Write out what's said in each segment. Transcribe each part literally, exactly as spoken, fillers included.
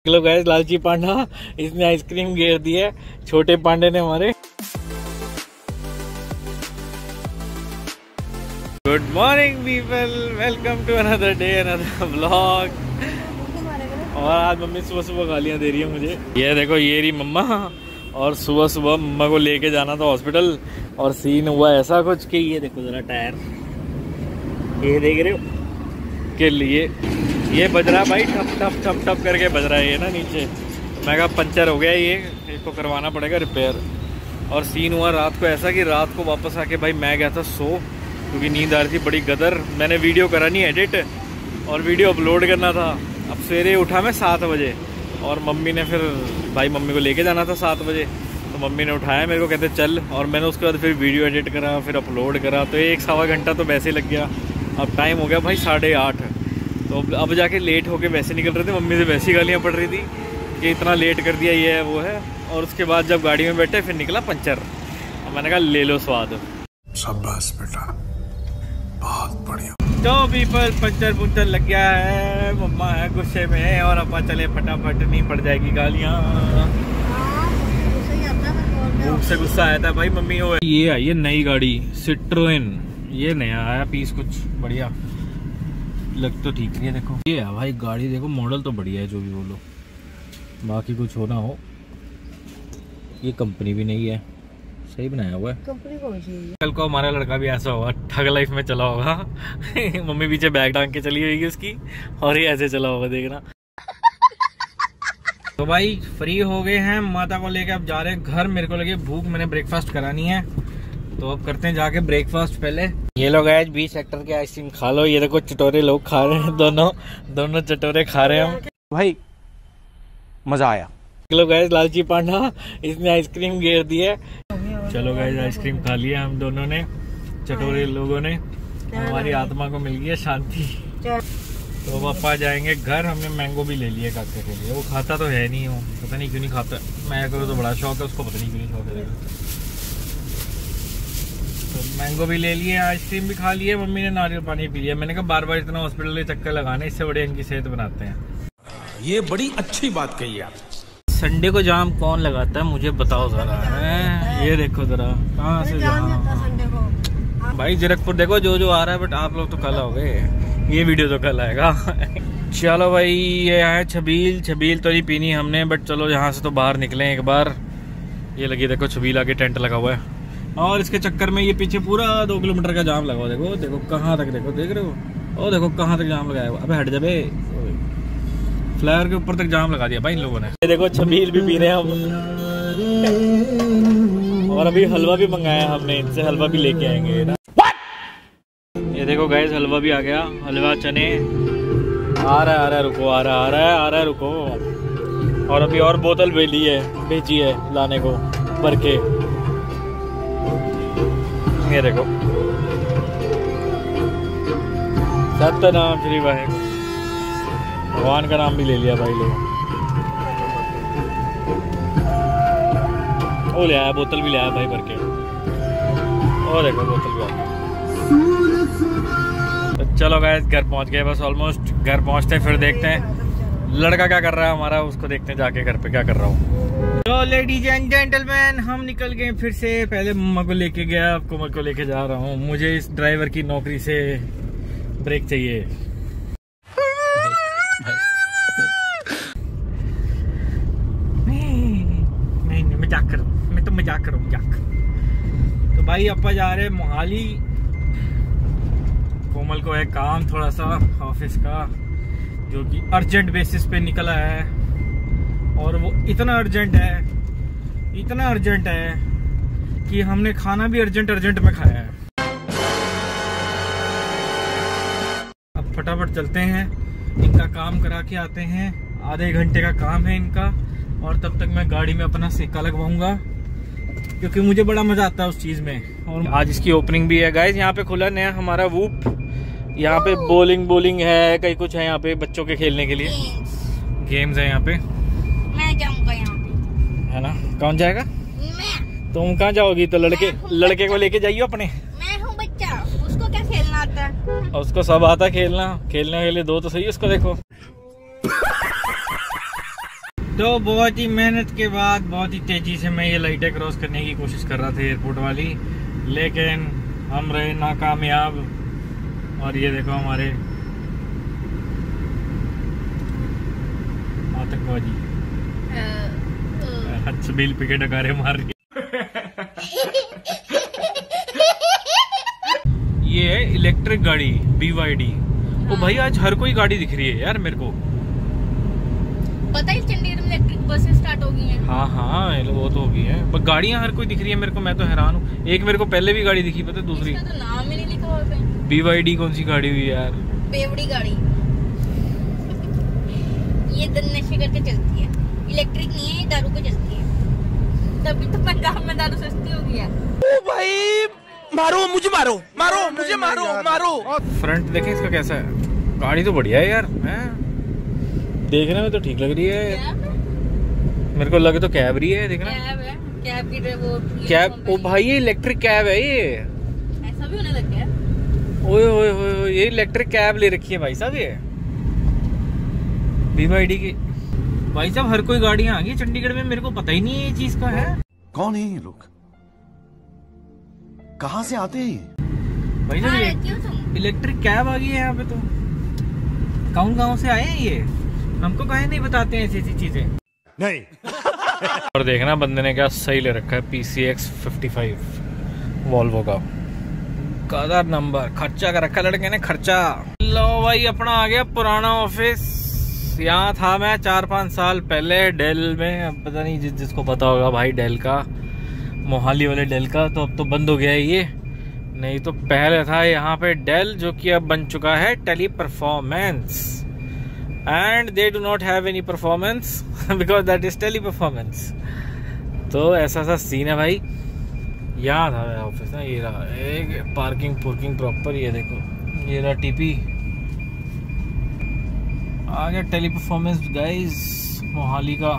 Hello guys, लालची पांडा इसने ice cream घेर दी है छोटे पांडे ने हमारे। Good morning people, welcome to another day another vlog. और आज मम्मी सुबह सुबह गालियां दे रही है मुझे। ये देखो, ये रही मम्मा, और सुबह सुबह मम्मा को लेके जाना था हॉस्पिटल, और सीन हुआ ऐसा कुछ कि ये देखो जरा टायर, ये देख रहे हो के लिए ये बज रहा भाई, ठप ठप ठप ठप करके बज रहा है ये ना नीचे। मैं कहा पंचर हो गया ये, इसको करवाना पड़ेगा रिपेयर। और सीन हुआ रात को ऐसा कि रात को वापस आके भाई मैं गया था सो, क्योंकि नींद आ रही थी बड़ी गदर। मैंने वीडियो करा नहीं एडिट, और वीडियो अपलोड करना था। अब सवेरे उठा मैं सात बजे, और मम्मी ने फिर भाई मम्मी को लेके जाना था सात बजे, तो मम्मी ने उठाया मेरे को, कहते चल। और मैंने उसके बाद फिर वीडियो एडिट करा, फिर अपलोड करा, तो एक सवा घंटा तो वैसे लग गया। अब टाइम हो गया भाई साढ़े आठ, तो अब जाके लेट होके वैसे निकल रहे थे। मम्मी से वैसी गालियाँ पड़ रही थी कि इतना लेट कर दिया, ये है वो है। और उसके बाद जब गाड़ी में बैठे फिर निकला पंचर। और मैंने कहा ले लो स्वाद। शाबाश बेटा, बहुत बढ़िया। तो पीपल पंचर पुंचर लग गया है, मम्मा है गुस्से में, और अपा चले फटाफट, नहीं पड़ जाएगी गालियाँ। भूख से गुस्सा आया था भाई मम्मी को। ये आई है नई गाड़ी सिट्रोएन, ये नया आया पीस, कुछ बढ़िया लग तो ठीक है। देखो ये है भाई गाड़ी, देखो मॉडल तो बढ़िया है जो भी बोलो, बाकी कुछ हो ना हो। ये कंपनी भी नहीं है, सही बनाया हुआ है। कंपनी कौन सी है? कल को हमारा लड़का भी ऐसा होगा, ठग लाइफ में चला होगा। मम्मी पीछे बैग टांग के चली होगी उसकी, और ये ऐसे चला होगा, देखना। तो भाई फ्री हो गए हैं, माता को लेके अब जा रहे हैं घर। मेरे को लगे भूख, मैंने ब्रेकफास्ट करानी है, तो अब करते हैं जाके ब्रेकफास्ट पहले। ये लोग आज बीस सेक्टर के आइसक्रीम खा लो। ये देखो चटोरे लोग खा रहे हैं, दोनों दोनों चटोरे खा रहे हैं हम भाई, मजा आया। चलो गाइस, लालची पांडा इसने आइसक्रीम घेर दी है। चलो गाइस, आइसक्रीम खा लिया हम दोनों ने, चटोरे लोगों ने। हमारी आत्मा को मिल गई है शांति। तो पापा जाएंगे घर। हमने मैंगो भी ले लिया काके के लिए, वो खाता तो है नहीं, वो पता नहीं क्यों नहीं खाता। मैं करूँ तो बड़ा शौक है उसको, पता नहीं क्यों नहीं शौक है। तो मैंगो भी ले लिए, आइसक्रीम भी खा लिए, मम्मी ने नारियल पानी पी लिया। मैंने कहा बार बार इतना हॉस्पिटल के चक्कर लगाने, इससे बड़े इनकी सेहत बनाते हैं। ये बड़ी अच्छी बात कही आप। संडे को जाम कौन लगाता है मुझे बताओ जरा। ये देखो जरा कहाँ से जाम भाई, जीरकपुर देखो जो जो आ रहा है, बट आप लोग तो कल आओगे, ये वीडियो तो कल आएगा। चलो भाई, ये है छबील। छबील तो नहीं पीनी हमने, बट चलो यहाँ से तो बाहर निकले एक बार। ये लगी देखो छबील, आगे टेंट लगा हुआ है, और इसके चक्कर में ये पीछे पूरा दो किलोमीटर का जाम लगा हुआ। देखो देखो कहाँ तक, देखो देख रहे हो, और देखो कहाँ तक जाम लगाया हुआ। अबे हट जा बे, फ्लायर के ऊपर तक जाम लगा दिया भाई इन लोगों ने। ये देखो छबील भी पी रहे हैं हम, और अभी हलवा भी मंगाया हमने इनसे, हलवा भी लेके आएंगे ना। ये देखो गाइस, हलवा भी आ गया, हलवा चने आ रहा है, आ रहा है, रुको, आ रहा आ रहा है, आ रहा है, रुको। और अभी और बोतल भेजी है भेजी है लाने को भर के। ये देखो, सत्यनाम श्री वाहेगुरु, भगवान का नाम भी ले लिया भाई लोग। वो ले आया, बोतल भी ले आया भाई भर के, और देखो बोतल भी आया। तो चलो गाइस, घर पहुंच गए बस ऑलमोस्ट। घर पहुंचते फिर देखते हैं लड़का क्या कर रहा है हमारा, उसको देखते हैं जाके घर पे क्या कर रहा हूँ। तो लेडीज एंड जेंटलमैन, हम निकल गए फिर से। पहले मम्मा को लेके गया, अब कोमल को लेके जा रहा हूँ। मुझे इस ड्राइवर की नौकरी से ब्रेक चाहिए। नहीं नहीं, मजाक कर, मैं तो मजाक करूँ, मजाक। तो भाई अपा जा रहे मोहाली। कोमल को है काम थोड़ा सा ऑफिस का, जो कि अर्जेंट बेसिस पे निकला है, और वो इतना अर्जेंट है, इतना अर्जेंट है कि हमने खाना भी अर्जेंट अर्जेंट में खाया है। अब फटाफट चलते हैं, इनका काम करा के आते हैं। आधे घंटे का काम है इनका, और तब तक मैं गाड़ी में अपना सेका लगवाऊंगा, क्योंकि मुझे बड़ा मजा आता है उस चीज में। और आज इसकी ओपनिंग भी है गाइस। यहाँ पे खुला नया हमारा वूप, यहाँ पे बोलिंग बोलिंग है, कई कुछ है यहाँ पे बच्चों के खेलने के लिए, गेम्स है यहाँ पे। मैं जाऊंगा यहाँ पे, है ना? कौन जाएगा? मैं। तुम कहाँ जाओगी? तो लड़के लड़के को लेके जाइयो अपने। मैं हूँ बच्चा, उसको क्या खेलना आता है? उसको सब आता खेलना, खेलने के लिए दो तो सही उसको। देखो तो बहुत ही मेहनत के बाद बहुत ही तेजी से मैं ये लाइटें क्रॉस करने की कोशिश कर रहा था एयरपोर्ट वाली, लेकिन हम रहे नाकामयाब। और ये देखो हमारे आतंकवादी छबील पिके डकारे मार रही ये है इलेक्ट्रिक गाड़ी बी वाई डी। ओ भाई आज हर कोई गाड़ी दिख रही है यार मेरे को। पता है चंडीगढ़ में इलेक्ट्रिक बसें स्टार्ट हो गई हैं। हाँ हाँ वो तो हो गई है, पर गाड़ियां हर कोई दिख रही है मेरे को। मैं तो हैरान हूँ। एक मेरे को पहले भी गाड़ी दिखी, पता है दूसरी इसका तो नाम ही नहीं लिखा हुआ है। बी वाई डी कौन सी गाड़ी हुई यार? बेवड़ी गाड़ी। ये दन नशे करके चलती है, इलेक्ट्रिक नहीं है, ये दारू पे चलती है। तभी तो पंजाब में दारू सस्ती हो गई है। ओ भाई मारो मुझे, मारो मारो मुझे, मारो मारो। फ्रंट देखें इसका कैसा है। गाड़ी तो बढ़िया है यार, है देखने में तो ठीक लग रही है। मेरे को लगे तो कैब रही है, देखना कैब है, कैब की वो कैब। ओ भाई ये इलेक्ट्रिक कैब है, ये ऐसा भी होने लग गया। ओए ओए ओए ये इलेक्ट्रिक कैब ले रखी है भाई साहब ये बी वाई डी की। भाई साहब हर कोई गाड़ियां आ गई चंडीगढ़ में, मेरे को पता ही नहीं है ये चीज का है। कौन है ये लोग, कहाँ से आते हैं भाई साहब? इलेक्ट्रिक कैब आ गई है यहाँ पे। तो गाँव गाँव से आए हैं ये, हमको काहे नहीं बताते हैं ऐसी ऐसी चीजें। नहीं। और देखना बंदे ने क्या सही ले रखा है, P C X fifty five Volvo का कदर नंबर। खर्चा कर रखा लड़के ने, खर्चा। लो भाई अपना आ गया पुराना ऑफिस। यहाँ था मैं चार पाँच साल पहले डेल में। अब पता नहीं जिस जिसको पता होगा भाई डेल का, मोहाली वाले डेल का, तो अब तो बंद हो गया है ये। नहीं तो पहले था यहाँ पे डेल, जो कि अब बन चुका है tele performance. And they do not have any performance because that is tele performance. तो ऐसा सा सीन है भाई। यहाँ था मेरा ऑफिस ना, ये रहा एक पार्किंग पुर्किंग प्रॉपर। ये देखो ये रहा टीपी, आ गया टेली परफॉर्मेंस गाइस मोहाली का।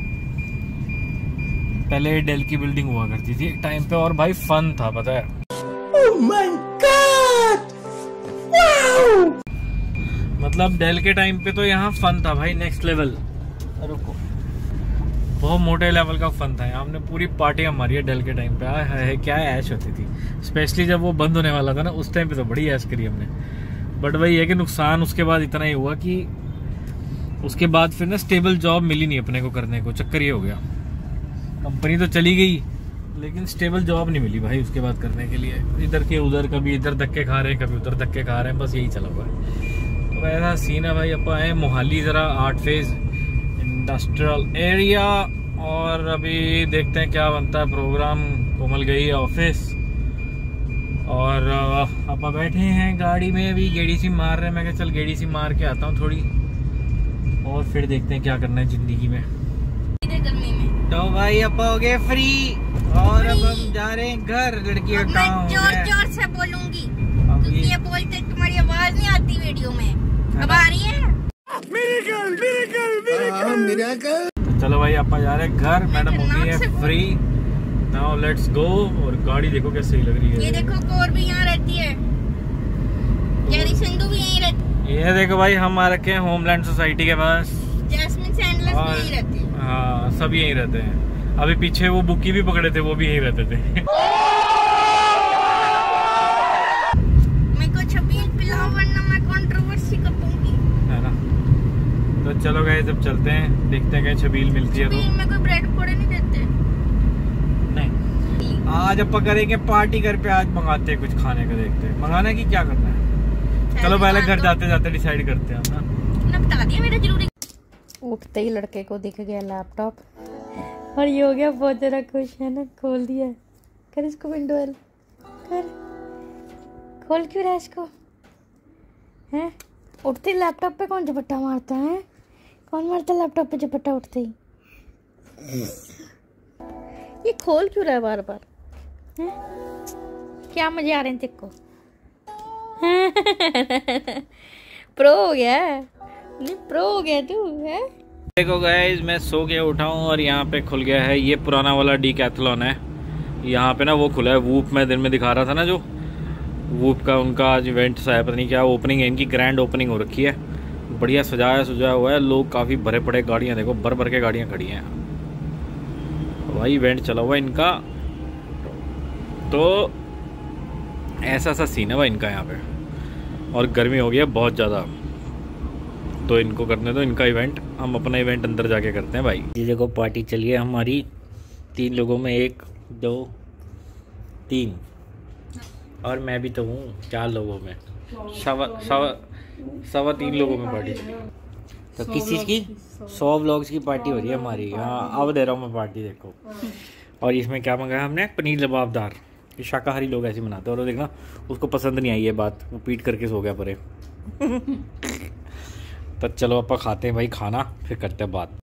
पहले डेल की बिल्डिंग हुआ करती थी एक टाइम पे, और भाई फन था पता है। Oh my God! Wow! मतलब डेल के टाइम पे तो यहाँ फन था भाई नेक्स्ट लेवल। रुको, बहुत मोटे लेवल का फन था यहाँ। हमने पूरी पार्टियां मारी है डेल के टाइम पे। आए है, क्या ऐश होती थी, स्पेशली जब वो बंद होने वाला था ना, उस टाइम पे तो बड़ी ऐश करी हमने। बट वही है कि नुकसान उसके बाद इतना ही हुआ कि उसके बाद फिर ना स्टेबल जॉब मिली नहीं अपने को करने को। चक्कर ये हो गया, कंपनी तो चली गई लेकिन स्टेबल जॉब नहीं मिली भाई उसके बाद करने के लिए। इधर के उधर, कभी इधर धक्के खा रहे हैं, कभी उधर धक्के खा रहे हैं, बस यही चला हुआ है। तो ऐसा सीन है भाई। अपन आए मोहाली जरा आर्ट फेज इंडस्ट्रियल एरिया, और अभी देखते हैं क्या बनता है प्रोग्राम। कोमल गई है ऑफिस और अपन बैठे हैं गाड़ी में, अभी गेड़ी सी मार रहे हैं। मैं कहा चल गेड़ी सी मार के आता हूँ थोड़ी, और फिर देखते हैं क्या करना है जिंदगी में। तो भाई अब हो गए फ्री, और अब हम जा रहे हैं घर। लड़की का काम मैं जोर जोर से बोलूंगी क्योंकि ये बोलते तुम्हारी आवाज नहीं आती वीडियो में। अब आ रही है। Miracle, miracle, miracle, miracle. तो चलो भाई अपन जा रहे हैं घर। मैडम हो गई है फ्री, नाउ लेट्स गो। और गाड़ी देखो कैसे सही लग रही है। ये देखो कोर भी यहाँ रहती है, जेरी सिंधु भी यहीं रहती है। ये देखो भाई हम आ रखे हैं होमलैंड सोसाइटी के पास। जैस्मिन सैंडलर्स भी यहीं रहती है। हाँ सब यहीं रहते हैं। अभी पीछे वो बुक्की भी पकड़े थे, वो भी यहीं रहते थे। मैं को छबील पिलाओ वरना मैं कंट्रोवर्सी कर दूंगी, है ना। तो चलो गए जब चलते हैं, देखते हैं कहीं छबील मिलती है तो। छबील में कोई ब्रेड पकौड़े नहीं देते। नहीं, आज अपन करेंगे पार्टी घर पे। आज मंगाते हैं कुछ खाने का, देखते हैं मंगाना की क्या करना है। चलो पहले घर जाते जाते डिसाइड करते हैं ना। बता दिया मेरा जरूरी। उठते ही लड़के को दिख गया लैपटॉप और ये हो गया बहुत ज़्यादा खुश है ना। खोल दिया, कर इसको विंडो एल कर, खोल क्यों रहा इसको हैं। उठते ही लैपटॉप पे कौन झपट्टा मारता है? कौन मारता है लैपटॉप पे झपट्टा उठते ही? ये खोल क्यों रहा है बार बार हैं? क्या मजे आ रहे हैं तेरे को? प्रो हो गया नहीं, प्रो हो गया तू है। देखो गाइस मैं सो के उठा हूँ और यहाँ पे खुल गया है ये पुराना वाला डीकैथलॉन है। यहाँ पे ना वो खुला है वूप, में दिन में दिखा रहा था ना, जो वूप का उनका आज इवेंट सा है, पता नहीं क्या ओपनिंग है इनकी, ग्रैंड ओपनिंग हो रखी है। बढ़िया सजाया सजाया हुआ है, लोग काफ़ी भरे पड़े, गाड़ियाँ देखो भर भर के गाड़ियाँ खड़ी हैं भाई। इवेंट चला हुआ है इनका, तो ऐसा सा सीन है भाई इनका यहाँ पे। और गर्मी हो गई है बहुत ज़्यादा, तो इनको करने दो इनका इवेंट, हम अपना इवेंट अंदर जाके करते हैं भाई। ये देखो पार्टी चली है हमारी तीन लोगों में, एक दो तीन, और मैं भी तो हूँ चार लोगों में, सवा सवा सवा तीन लोगों में पार्टी चली। तो किस चीज़ की? सौ व्लॉग्स की पार्टी हो रही है हमारी। हाँ अब दे रहा हूँ मैं पार्टी, देखो। और इसमें क्या मंगाया हमने? पनीर लबाबदार। ये शाकाहारी लोग ऐसे बनाते हैं, और देखना उसको पसंद नहीं आई ये बात, वो पीट करके सो गया परे। तो चलो आप खाते हैं भाई खाना, फिर करते हैं बात।